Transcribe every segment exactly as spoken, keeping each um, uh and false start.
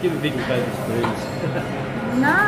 give a big baby spoons. No.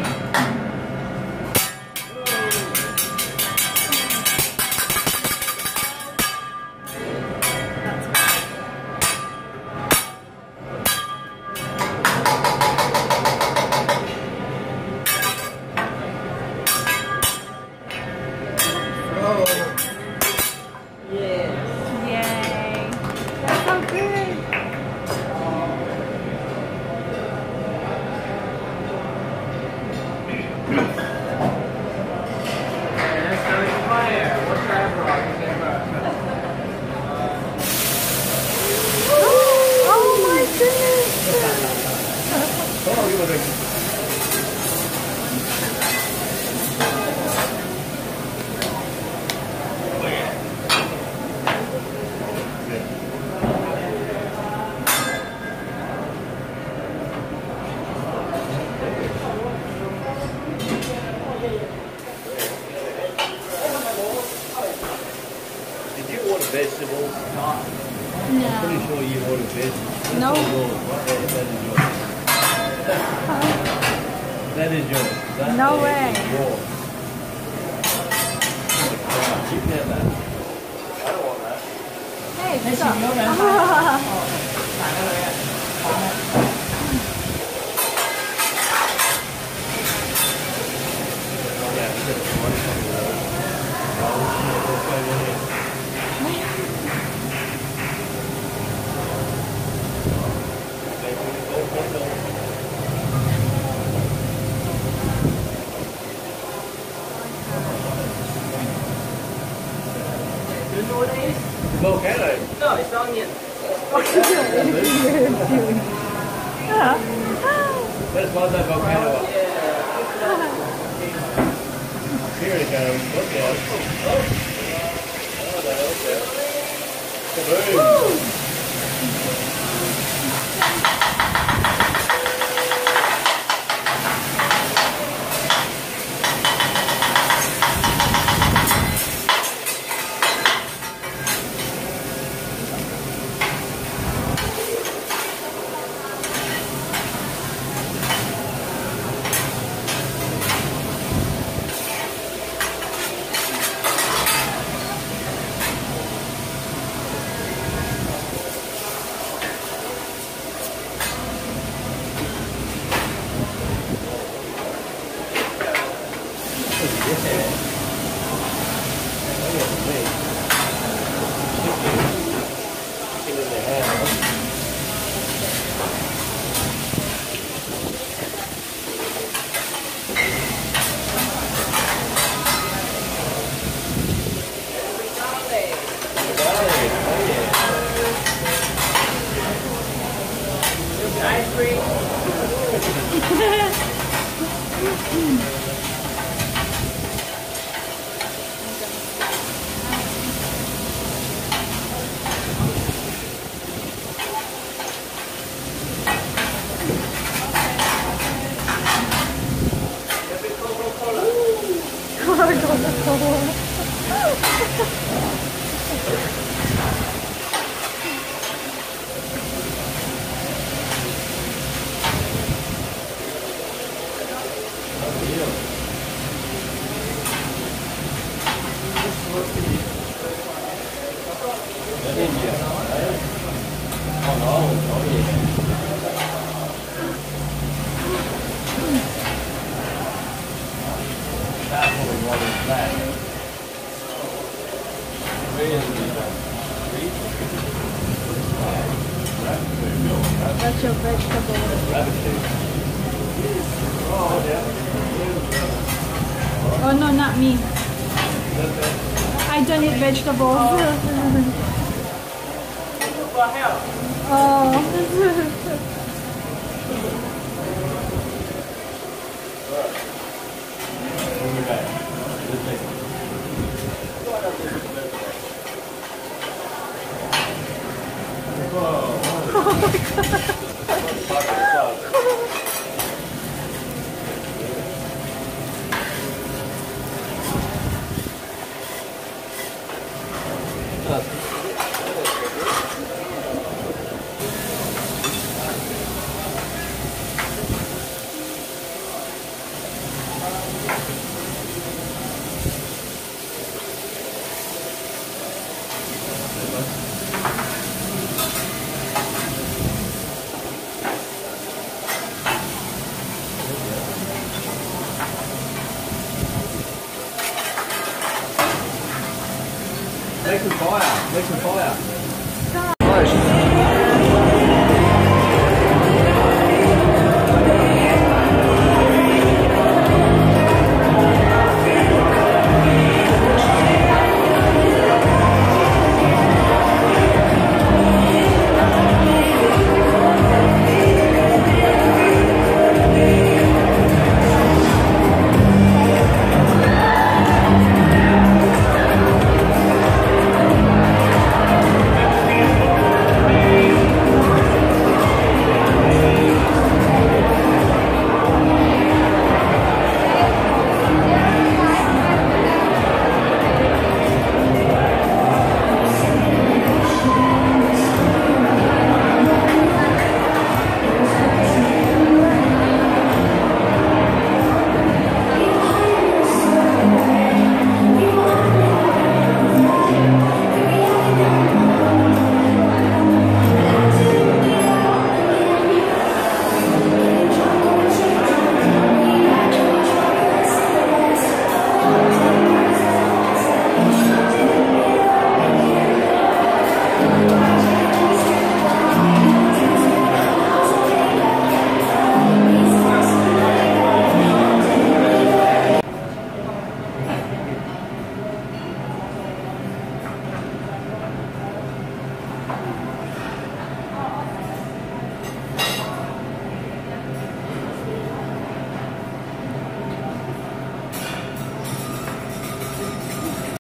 Vegetables? No. I'm pretty sure you ordered vegetables. No. Yours, right there. That is yours. That is yours. That No is way. Yours. You can have that. I don't want that. Hey, That's stop. your man. Yeah, you got the money from the Do you know what it is? volcano. No, it's onion. Let's blow that volcano up. Yeah. Here it goes. Look out. Oh. Oh, there, look out. Kaboom. Ice cream. That's your vegetable. Oh no, not me. I don't eat vegetables. Oh. Make some fire. Make some fire. Stop. Oh, she's